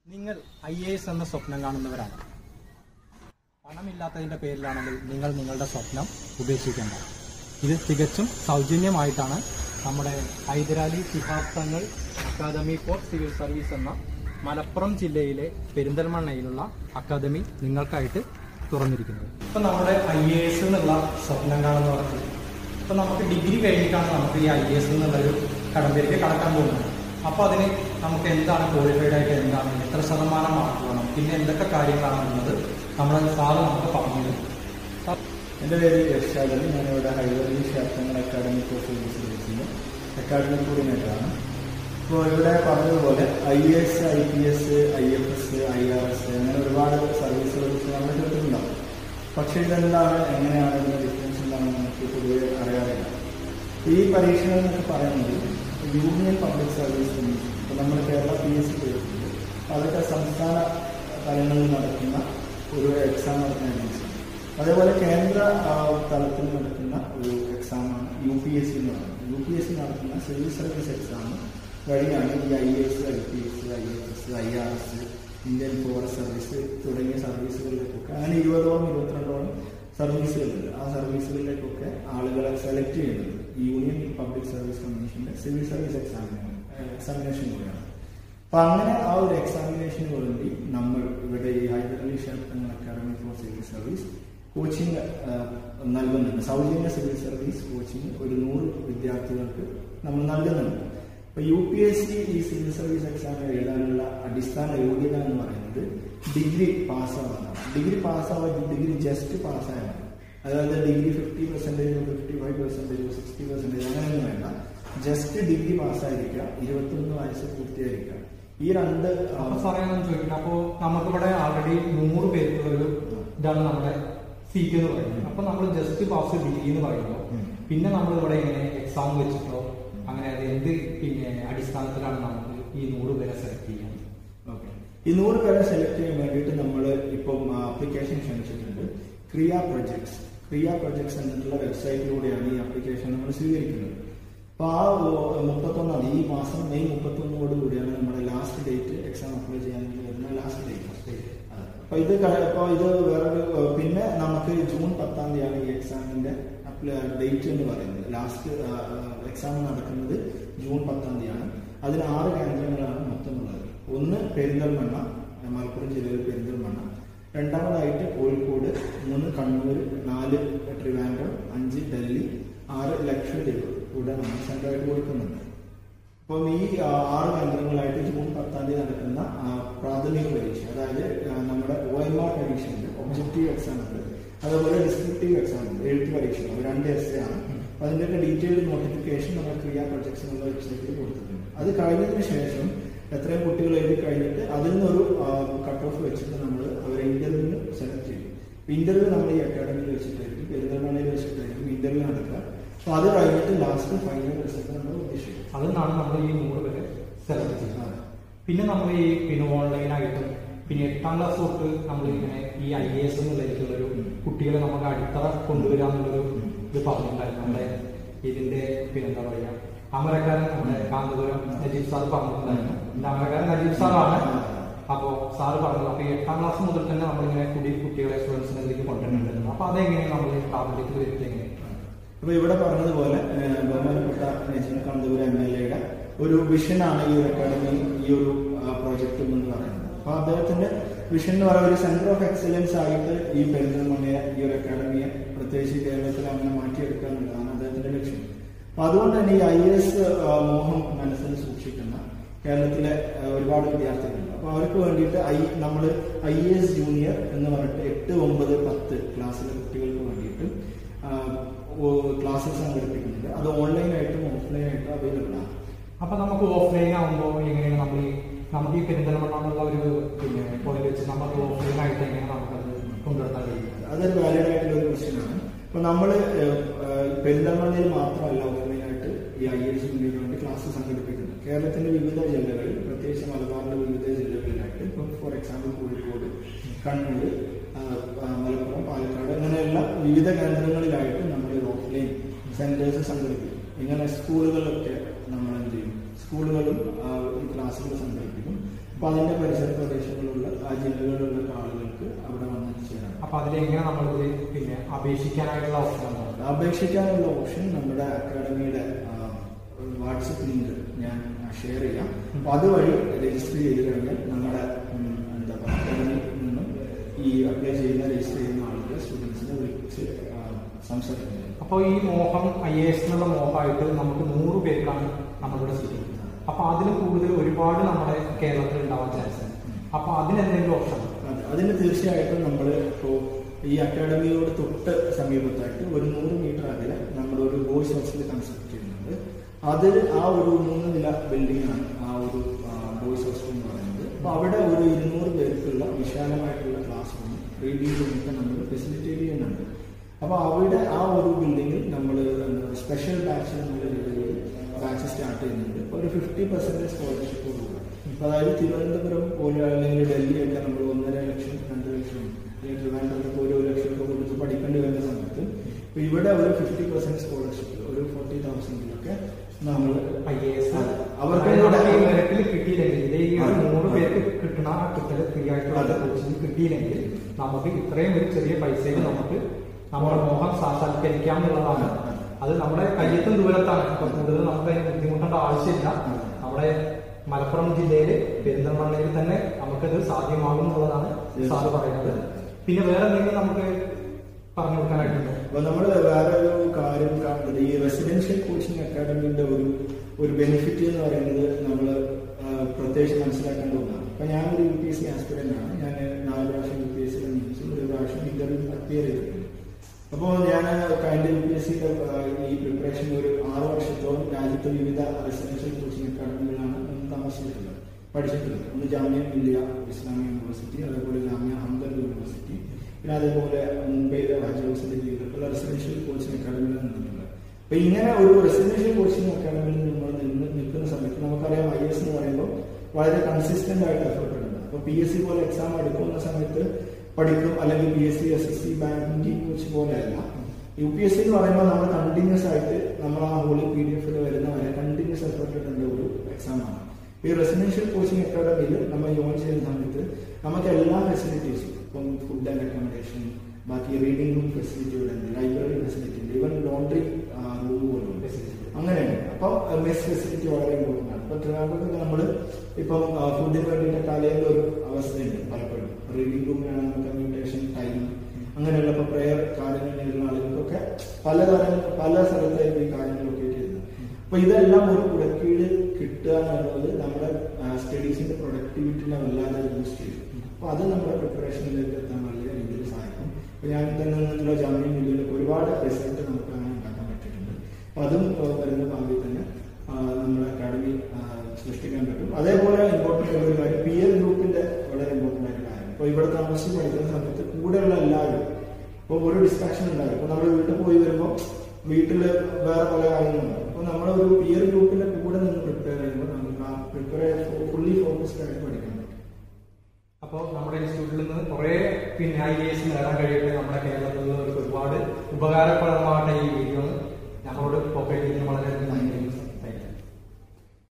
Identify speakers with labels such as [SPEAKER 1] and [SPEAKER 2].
[SPEAKER 1] നിങ്ങൾ IAS എന്ന സ്വപ്നം കാണുന്നവരാണ്. പണമില്ലാത്തതിൻ്റെ പേരിലാണെങ്കിൽ നിങ്ങൾ നിങ്ങളുടെ സ്വപ്നം ഉപേക്ഷിക്കേണ്ട. ഇത് തികച്ചും സൗജന്യമായിട്ടാണ് നമ്മുടെ Hyder Ali Shihab Thangal academy for civil service എന്ന മലപ്പുറം ജില്ലയിലെ പെരിന്തൽമണ്ണയിലുള്ള അക്കാദമി നിങ്ങൾക്കായിട്ട് തുറന്നിരിക്കുന്നത്. ഇപ്പം നമ്മുടെ IAS എന്നുള്ള സ്വപ്നം കാണുന്നവർക്ക് ഇപ്പം നമുക്ക് ഡിഗ്രി കഴിഞ്ഞിട്ടാണ് നമുക്ക് ഈ IAS എന്നുള്ളൊരു കടമ്പയിലേക്ക് കടക്കാൻ പോകുന്നത്. അപ്പോൾ അതിന് നമുക്ക് എന്താണ് ക്വാളിഫൈഡ് ആയിട്ട്, എന്താണ് എത്ര ശതമാനം മാർക്ക് വേണം, പിന്നെ എന്തൊക്കെ കാര്യങ്ങളാണെന്നുള്ളത് നമ്മുടെ സാറ് നമുക്ക് പറഞ്ഞു തരും.
[SPEAKER 2] എൻ്റെ പേര് യർഷാദ്. ഞാനിവിടെ Hyderali Shihab Thangal academy for civil സർവീസിൻ്റെ അക്കാദമിക് കോർഡിനേറ്ററാണ്. ഇപ്പോൾ ഇവിടെ പറഞ്ഞതുപോലെ IAS, IPS, IFS, IRS അങ്ങനെ ഒരുപാട് സർവീസുകൾ നമ്മൾ കേട്ടിട്ടുണ്ടാവും. പക്ഷേ ഇതെന്താണ്, എങ്ങനെയാണ് ഇതിൻ്റെ ഡിഫറൻസ് എന്താണെന്ന് നമുക്ക് പൊതുവെ അറിയാറില്ല. ഈ പരീക്ഷകൾ എന്നൊക്കെ പറയുന്നത് യൂണിയൻ പബ്ലിക് സർവീസ് കമ്മീഷൻ, ഇപ്പോൾ നമ്മൾ കേരള PSC കേട്ടിട്ടുണ്ട്. അതൊക്കെ സംസ്ഥാന തലങ്ങളിൽ നടക്കുന്ന ഒരു എക്സാം നടത്തുന്ന ഏജൻസി. അതേപോലെ കേന്ദ്ര തലത്തിൽ നടക്കുന്ന ഒരു എക്സാമാണ് UPSC എന്ന് പറയുന്നത്. UPSC നടത്തുന്ന സിവിൽ സർവീസ് എക്സാം വഴിയാണ് ഈ IAS, IPS, IFS, IRS, Indian forest service തുടങ്ങിയ സർവീസുകളിലേക്കൊക്കെ അങ്ങനെ 20ഓളം 22ഓളം സർവീസുകളുണ്ട്. ആ സർവീസുകളിലേക്കൊക്കെ ആളുകളെ സെലക്ട് ചെയ്യുന്നത് യൂണിയൻ പബ്ലിക് സർവീസ് കമ്മീഷന്റെ സിവിൽ സർവീസ് എക്സാമിനേഷൻ കൂടെയാണ്. അപ്പം അങ്ങനെ ആ ഒരു എക്സാമിനേഷന് വേണ്ടി നമ്മൾ ഇവിടെ ഈ Hyderali Shihab Thangal academy for civil service coaching നൽകുന്നുണ്ട്. സൗജന്യ സിവിൽ സർവീസ് കോച്ചിങ് ഒരു 100 വിദ്യാർത്ഥികൾക്ക് നമ്മൾ നൽകുന്നുണ്ട്. ഇപ്പോൾ UPSC ഈ സിവിൽ സർവീസ് എക്സാം എഴുതാനുള്ള അടിസ്ഥാന യോഗ്യത എന്ന് പറയുന്നത് ഡിഗ്രി പാസ്സാവാനാണ്. ഡിഗ്രി ജസ്റ്റ് പാസ്സായാണ്. അതായത് ഡിഗ്രി 50%, 55%, 60% അങ്ങനെയൊന്നും വേണ്ട. ജസ്റ്റ് ഡിഗ്രി പാസ്സായിരിക്കുക, 21 വയസ്സ് പൂർത്തിയായിരിക്കുക. ഈ രണ്ട്
[SPEAKER 1] പറയാമെന്ന് ചോദിക്കട്ടെ. അപ്പോൾ നമുക്കിവിടെ ആൾറെഡി 100 പേർക്കുള്ളൊരു ഇതാണ് നമ്മുടെ സീറ്റ് എന്ന് പറയുന്നത്. അപ്പൊ നമ്മൾ ജസ്റ്റ് പാസ് ഡിഗ്രി എന്ന് പറയുമ്പോൾ പിന്നെ നമ്മൾ ഇവിടെ ഇങ്ങനെ എക്സാം വെച്ചിട്ടോ അങ്ങനെ അത് എന്ത് പിന്നെ അടിസ്ഥാനത്തിലാണ് നമുക്ക് ഈ 100 പേരെ സെലക്ട് ചെയ്യാൻ?
[SPEAKER 2] ഓക്കെ, ഈ 100 പേരെ സെലക്ട് ചെയ്യാൻ വേണ്ടിയിട്ട് നമ്മൾ ഇപ്പം ആപ്ലിക്കേഷൻ ക്ഷണിച്ചിട്ടുണ്ട്. ക്രിയ പ്രൊജക്ട്സ് എന്നിട്ടുള്ള വെബ്സൈറ്റിലൂടെയാണ് ഈ ആപ്ലിക്കേഷൻ നമ്മൾ സ്വീകരിക്കുന്നത്. അപ്പോൾ ആ 31 ഈ മാസം മെയ് 31 കൂടിയാണ് നമ്മുടെ ലാസ്റ്റ് ഡേറ്റ്, എക്സാം അപ്ലൈ ചെയ്യാൻ വരുന്ന ലാസ്റ്റ് ഡേറ്റ്. അപ്പോൾ ഇത് വേറൊരു പിന്നെ നമുക്ക് ജൂൺ 10 ഈ എക്സാമിന്റെ ഡേറ്റ് എന്ന് പറയുന്നത്. ലാസ്റ്റ് എക്സാം നടക്കുന്നത് ജൂൺ 10 അതിന് 6 കേന്ദ്രങ്ങളാണ് മൊത്തമുള്ളത്. ഒന്ന് പെരിന്തൽമണ്ണ, മലപ്പുറം ജില്ലയിൽ പെരിന്തൽമണ്ണ, രണ്ടാമതായിട്ട് കോഴിക്കോട്, 3 കണ്ണൂർ, 4 ട്രിവാൻഡ്രം, 5 ഡൽഹി, 6 ലക്ഷദ്വീപ് ഇവിടെ നമ്മൾ സെന്ററായിട്ട് കൊടുക്കുന്നുണ്ട്. അപ്പം ഈ 6 കേന്ദ്രങ്ങളായിട്ട് ജൂൺ 10 നടക്കുന്ന പ്രാഥമിക പരീക്ഷ, അതായത് നമ്മുടെ OMR പരീക്ഷയുണ്ട്, ഒബ്ജക്റ്റീവ് എക്സാം ഉണ്ട്, അതുപോലെ ഡിസ്ക്രിപ്റ്റീവ് എക്സാം ഉണ്ട്, എഴുത്ത് പരീക്ഷ, 2 essay ആണ്. അതിൻ്റെയൊക്കെ ഡീറ്റെയിൽഡ് നോട്ടിഫിക്കേഷൻ നമ്മൾ ക്രിയ പ്രൊജക്ട്സ് എന്നുള്ള വെബ്സൈറ്റിൽ കൊടുത്തിട്ടുണ്ട്. അത് കഴിഞ്ഞതിന് ശേഷം എത്രയും കുട്ടികൾ എഴുതി കഴിഞ്ഞിട്ട് അതിൽ നിന്നൊരു കട്ട് ഓഫ് വെച്ചിട്ട് നമ്മൾ അവരെ ഇന്റർവ്യൂവിന് സെലക്ട് ചെയ്യും. ഇന്റർവ്യൂ നമ്മൾ ഈ അക്കാഡമിയിൽ വെച്ചിട്ടായിരിക്കും, പെരിന്തൽമണ്ണയിൽ വെച്ചിട്ടായിരിക്കും ഇന്റർവ്യൂ നടക്കുക. അപ്പോൾ അത് കഴിഞ്ഞിട്ട് ലാസ്റ്റ് ഫൈനൽ റിസൾട്ട് നമ്മൾ ഉദ്ദേശിക്കും.
[SPEAKER 1] അതിനാണ് നമ്മൾ ഈ 100 പേരെ സെലക്ട് ചെയ്യുന്നത്. പിന്നെ നമ്മൾ ഈ പിന്നെ ഓൺലൈനായിട്ടും പിന്നെ 8ാം ക്ലാസ് തൊട്ട് നമ്മളിങ്ങനെ ഈ IAS എന്നുള്ളൊരു കുട്ടികളെ നമുക്ക് അടിത്തറ കൊണ്ടുവരിക എന്നുള്ളൊരു ഇത് പറഞ്ഞിട്ടുണ്ടായിരുന്നു. നമ്മുടെ ഇതിന്റെ പിന്നെന്താ പറയുക, അമരക്കാരൻ നമ്മുടെ കാന്തപുരം നജീബ് സാർ പറഞ്ഞിട്ടുണ്ടായിരുന്നു. അമരക്കാരൻ നജീബ് സാറാണ്. അപ്പോൾ സാറ് പറഞ്ഞത് അപ്പോൾ 8ാം ക്ലാസ് മുതൽ തന്നെ നമ്മളിങ്ങനെ കുട്ടികളെ സ്റ്റുഡൻസിനെ ഇതിലേക്ക് കൊണ്ടുവരുന്നുണ്ടായിരുന്നു. അപ്പോൾ അതെങ്ങനെയാണ് നമ്മൾ പ്രാബല്യത്തിൽ വരുത്തി എങ്ങനെ?
[SPEAKER 2] അപ്പോൾ ഇവിടെ പറഞ്ഞതുപോലെ ബഹുമാനപ്പെട്ട നജീബ് കാന്തപുരം MLA ഒരു വിഷനാണ് ഈ ഒരു അക്കാഡമി, ഈ ഒരു പ്രോജക്റ്റ് എന്ന് പറയുന്നത്. അപ്പോൾ അദ്ദേഹത്തിന്റെ വിഷൻ എന്ന് പറയുന്ന ഒരു സെന്റർ ഓഫ് എക്സലൻസ് ആയിട്ട് ഈ പെരിന്തൽമണ്ണയെ, ഈ ഒരു അക്കാഡമിയെ പ്രത്യേകിച്ച് കേരളത്തിൽ അങ്ങനെ മാറ്റിയെടുക്കുക എന്നുള്ളതാണ് അദ്ദേഹത്തിന്റെ ലക്ഷ്യം. അപ്പൊ അതുകൊണ്ട് തന്നെ ഈ IAS മോഹം മനസ്സിൽ സൂക്ഷിക്കുന്ന കേരളത്തിലെ ഒരുപാട് വിദ്യാർത്ഥികളുണ്ട്. അപ്പൊ അവർക്ക് വേണ്ടിയിട്ട് നമ്മൾ IAS ജൂനിയർ എന്ന് പറഞ്ഞിട്ട് 8, 9, 10 ക്ലാസ്സിലെ കുട്ടികൾക്ക് വേണ്ടിയിട്ട് ക്ലാസ്സസ് സംഘടിപ്പിക്കുന്നുണ്ട്. അത് ഓൺലൈനായിട്ടും ഓഫ്ലൈനായിട്ടും അവൈലബിൾ ആണ്.
[SPEAKER 1] അപ്പൊ നമുക്ക് ഓഫ്ലൈൻ ആകുമ്പോൾ എങ്ങനെയാണ് നമുക്ക് ഈ പെരിന്തൽമണ്ണ എന്നുള്ള ഒരു പിന്നെ പോയിന്റ് വെച്ച് നമുക്ക് ഓഫ്ലൈനായിട്ട് എങ്ങനെ നമുക്കത് കൊണ്ടുവരാൻ കഴിയും?
[SPEAKER 2] അതൊരു വാലിഡ് ആയിട്ടുള്ള ഒരു ക്വസ്റ്റ്യനാണ്. ഇപ്പൊ നമ്മൾ പെരിന്തൽമണ്ണയിൽ മാത്രമല്ല ഓൺലൈനായിട്ട് ഈ IAS ജൂനിയറിന് വേണ്ടി ക്ലാസ് സംഘടിപ്പിക്കുന്നത്. കേരളത്തിന്റെ വിവിധ ജില്ലകളിൽ, പ്രത്യേകിച്ച് മലബാറിന്റെ വിവിധ ജില്ലകളിലായിട്ട്, ഇപ്പം ഫോർ എക്സാമ്പിൾ കോഴിക്കോട്, കണ്ണൂർ, മലപ്പുറം, പാലക്കാട് അങ്ങനെയുള്ള വിവിധ കേന്ദ്രങ്ങളിലായിട്ട് നമ്മൾ ഓഫ്ലൈൻ സെന്റേഴ്സ് സംഘടിപ്പിക്കും. ഇങ്ങനെ സ്കൂളുകളിലൊക്കെ നമ്മൾ എന്ത് ചെയ്യും, സ്കൂളുകളും ഈ ക്ലാസ്സുകൾ സംഘടിപ്പിക്കും. അപ്പൊ അതിന്റെ പരിസര പ്രദേശങ്ങളിലുള്ള ആ ജില്ലകളിലുള്ള ആളുകൾക്ക് അവിടെ വന്ന് ചേരാം.
[SPEAKER 1] അപ്പൊ അതിലെങ്ങനെ നമ്മൾ പിന്നെ അപേക്ഷിക്കാനായിട്ടുള്ള ഓപ്ഷൻ
[SPEAKER 2] അപേക്ഷിക്കാനുള്ള ഓപ്ഷൻ നമ്മുടെ അക്കാഡമിയുടെ വാട്സപ്പ് ലിങ്ക് ഞാൻ ഷെയർ ചെയ്യാം. അപ്പൊ അതുവഴി രജിസ്റ്റർ ചെയ്ത് കഴിഞ്ഞാൽ നമ്മുടെ എന്താ പറയുക അക്കാഡമിയിൽ നിന്നും ഈ അപ്ലൈ ചെയ്യുന്ന രജിസ്റ്റർ ചെയ്യുന്ന ആളുകൾ സ്റ്റുഡൻസിനെ വിളിച്ച് സംസാരിക്കുന്നത്.
[SPEAKER 1] അപ്പോൾ ഈ മോഹം IAS എന്നുള്ള മോഹമായിട്ട് നമുക്ക് 100 പേർക്കാണ് നമ്മളിവിടെ ചെയ്യുന്നത്. അപ്പൊ അതിന് കൂടുതൽ ഒരുപാട് നമ്മുടെ കേരളത്തിൽ ഉണ്ടാവാൻ ചാൻസ് ഉണ്ട്. അപ്പൊ അതിനെന്തെങ്കിലും ഓപ്ഷൻ?
[SPEAKER 2] അതിന് തീർച്ചയായിട്ടും നമ്മൾ ഇപ്പോൾ ഈ അക്കാഡമിയോട് തൊട്ട് സമീപത്തായിട്ട് ഒരു 100 മീറ്റർ അകലെ നമ്മുടെ ഒരു ബോയ്സ് ഹോസ്റ്റൽ കൺസ്ട്രക്ട് ചെയ്യുന്നുണ്ട്. അതിൽ ആ ഒരു 3 നില ബിൽഡിംഗ് ആണ് ആ ഒരു ബോയ്സ് ഹോസ്റ്റൽ എന്ന് പറയുന്നത്. അപ്പൊ അവിടെ ഒരു 200 പേർക്കുള്ള വിശാലമായിട്ടുള്ള ക്ലാസ് റൂം റീഡിംഗ് റൂമൊക്കെ നമ്മൾ ഫെസിലിറ്റേറ്റ് ചെയ്യുന്നുണ്ട്. അപ്പൊ അവിടെ ആ ഒരു ബിൽഡിങ്ങിൽ നമ്മൾ സ്പെഷ്യൽ ബാച്ച് എന്നുള്ള രീതിയിൽ ബാച്ച് സ്റ്റാർട്ട് ചെയ്യുന്നുണ്ട്. ഒരു 50% സ്കോളർഷിപ്പ് കൊടുക്കുക. അതായത് തിരുവനന്തപുരം പോലെ അല്ലെങ്കിൽ ഡൽഹിയൊക്കെ നമ്മൾ 1.5 ലക്ഷം 2 ലക്ഷം ട്രിവാൻഡ്രത്തൊക്കെ 1 ലക്ഷം ഒക്കെ കൊടുത്ത് പഠിക്കേണ്ടി വരുന്ന സമയത്ത് ഇപ്പൊ ഇവിടെ ഒരു 50% സ്കോളർഷിപ്പ് ഒരു 40,000 നമ്മൾ
[SPEAKER 1] IAS
[SPEAKER 2] അവർക്ക്
[SPEAKER 1] കിട്ടിയില്ലെങ്കിൽ ഇതേ 100 പേർക്ക് കിട്ടണ കിട്ടല് ഫ്രീ ആയിട്ടുള്ള കോച്ചിങ് കിട്ടിയില്ലെങ്കിൽ നമുക്ക് ഇത്രയും ഒരു ചെറിയ പൈസയിൽ നമുക്ക് നമ്മുടെ മോഹം സാക്ഷാത്കരിക്കാം എന്നുള്ളതാണ്. അത് നമ്മുടെ കയ്യെത്തും ദൂരത്താണ്. ഇപ്പൊ കൂടുതൽ നമുക്ക് അതിന് ബുദ്ധിമുട്ടേണ്ട ആവശ്യമില്ല. നമ്മുടെ മലപ്പുറം ജില്ലയില് പെരിന്തൽമണ്ണയിൽ തന്നെ നമുക്കത് സാധ്യമാകും എന്നുള്ളതാണ് സാറ് പറയുന്നത്. പിന്നെ വേറെ എന്തെങ്കിലും നമുക്ക് പറഞ്ഞു കൊടുക്കാനായിട്ടുണ്ട്?
[SPEAKER 2] അപ്പൊ നമ്മൾ വേറെ ഒരു കാര്യം കാണുന്നത് ഈ റെസിഡൻഷ്യൽ കോച്ചിങ് അക്കാഡമിയുടെ ഒരു ബെനിഫിറ്റ് എന്ന് പറയുന്നത് നമ്മൾ പ്രത്യേകിച്ച് മനസ്സിലാക്കേണ്ട ഒന്നാണ്. അപ്പൊ ഞാനൊരു UPSC ആസ്പിറന്റ് ആണ്. ഞാൻ 4 പ്രാവശ്യം UPSC നിയമിച്ചു, 1 പ്രാവശ്യം ഇന്റർവ്യൂ അപ്പിയർ ചെയ്തിട്ടുണ്ട്. അപ്പോൾ ഞാൻ കഴിഞ്ഞ UPSCയുടെ ഈ പ്രിപ്പറേഷൻ ഒരു 6 വർഷത്തോളം രാജ്യത്തെ വിവിധ റെസിഡൻഷ്യൽ കോച്ചിങ് അക്കാഡമികളാണ് താമസിച്ചിട്ടുള്ളത്, പഠിച്ചിട്ടുള്ളത്. ഒന്ന് ജാമിയ മില്ലിയ ഇസ്ലാമിക് യൂണിവേഴ്സിറ്റി, അതേപോലെ ജാമിയ ഹംദർദ് യൂണിവേഴ്സിറ്റി, പിന്നെ അതേപോലെ മുംബൈയിലെ ഹജൂസിന്റെ കീഴിലുള്ള റെസിഡൻഷ്യൽ കോച്ചിങ് അക്കാഡമിയിൽ നിന്നിട്ടുള്ളത്. അപ്പൊ ഇങ്ങനെ ഒരു റെസിഡൻഷ്യൽ കോച്ചിങ് അക്കാഡമിയിൽ നമ്മൾ നിൽക്കുന്ന സമയത്ത് നമുക്കറിയാം IAS എന്ന് പറയുമ്പോൾ വളരെ കൺസിസ്റ്റന്റ് ആയിട്ട് എഫേർട്ട് ഉണ്ട്. അപ്പൊ PSC പോലെ എക്സാം എടുക്കുന്ന സമയത്ത് പഠിക്കും, അല്ലെങ്കിൽ PSC SSC ബാങ്കിങ് കോച്ച് പോലെയല്ല. UPSC എന്ന് പറയുമ്പോൾ നമ്മൾ കണ്ടിന്യൂസ് ആയിട്ട് നമ്മൾ ആ ഹോളി PDF വരുന്ന വരെ കണ്ടിന്യൂസ് എഫേർട്ട് ഇടേണ്ട ഒരു എക്സാമാണ്. ഈ റെസിഡൻഷ്യൽ കോച്ചിങ് അക്കാഡമിയിൽ നമ്മൾ ജോയിൻ ചെയ്യുന്ന സമയത്ത് നമുക്ക് എല്ലാ ഫെസിലിറ്റീസും, ഇപ്പം ഫുഡ് ആൻഡ് അക്കോമഡേഷൻ, ബാക്കി റീഡിംഗ് റൂം ഫെസിലിറ്റി ഉണ്ട്, ലൈബ്രറി ഫെസിലിറ്റി ഉണ്ട്, ഈവൻ ലോണ്ടറി റൂം പോലും അങ്ങനെയാണ്. അപ്പം മെസ് ഫെസിലിറ്റി വളരെ ഇമ്പോർട്ടൻ്റ് ആണ്. ഇപ്പൊ ട്രിവാൻഡ്രത്തിൽ നമ്മൾ ഇപ്പം ഫുഡിന് വേണ്ടിയിട്ട് കലയിൽ ഒരു അവസ്ഥയുണ്ട്. പലപ്പോഴും റീഡിംഗ് റൂമിലാണ് നമുക്ക് കമ്മ്യൂണിക്കേഷൻ ടൈം അങ്ങനെയുള്ള ഇപ്പൊ പ്രെയർ കാര്യങ്ങൾ നേരിടുന്ന ആളുകൾക്കൊക്കെ പല സ്ഥലത്തായിരിക്കും ഈ കാര്യങ്ങൾ ലൊക്കേറ്റ് ചെയ്യുന്നത്. അപ്പൊ ഇതെല്ലാം ഒരു കുടക്കീഴിൽ കിട്ടുക എന്നുള്ളത് നമ്മുടെ സ്റ്റഡീസിന്റെ പ്രൊഡക്ടിവിറ്റിനെ വല്ലാതെ ബൂസ്റ്റ് ചെയ്യും. അപ്പൊ അത് നമ്മുടെ പ്രിപ്പറേഷനിലേക്ക് എത്താൻ വലിയ രീതിയിൽ സഹായിക്കും. അപ്പൊ ഞാൻ തന്നെ നിന്നുള്ള ജാമ്യ മില്ലിലൊക്കെ ഒരുപാട് റിസൾട്ട് നമുക്ക് അങ്ങനെ ഉണ്ടാക്കാൻ പറ്റിയിട്ടുണ്ട്. അപ്പൊ അതും വരുന്ന ഭാവിയിൽ തന്നെ നമ്മുടെ അക്കാഡമി സൃഷ്ടിക്കാൻ പറ്റും. അതേപോലെ ഇമ്പോർട്ടൻ്റ് ആയ ഒരു കാര്യം പിയർ ഗ്രൂപ്പിന്റെ വളരെ ഇമ്പോർട്ടൻ്റ് ആയിട്ട് കാര്യം. ഇപ്പൊ ഇവിടെ താമസിച്ച് പഠിക്കുന്ന സമയത്ത് കൂടെയുള്ള എല്ലാവരും ഇപ്പൊ ഒരു ഡിസ്ട്രാക്ഷൻ ഉണ്ടാകും. ഇപ്പൊ നമ്മൾ വീട്ടിൽ പോയി വരുമ്പോൾ വീട്ടില് വേറെ പല കാര്യങ്ങളുണ്ട്. അപ്പൊ നമ്മളൊരു പിയർ ഗ്രൂപ്പിന്റെ കൂടെ നിന്ന് പ്രിപ്പയർ ചെയ്യുമ്പോൾ നമുക്ക് ഫുള്ളി ഫോക്കസ്ഡ് ആയിട്ട് പഠിക്കാൻ പറ്റും.
[SPEAKER 1] അപ്പോൾ നമ്മുടെ ഇൻസ്റ്റിറ്റ്യൂട്ടിൽ നിന്ന് കുറെ പിന്നെ IAS നേടാൻ കഴിയട്ടെ. നമ്മുടെ കേരളത്തിൽ നിന്ന് ഒരുപാട് ഉപകാരപ്രദമായിട്ട് ഈ വീഡിയോ ഞങ്ങളോട് പ്രൊവൈഡ് ചെയ്യുന്ന വളരെ നന്ദി.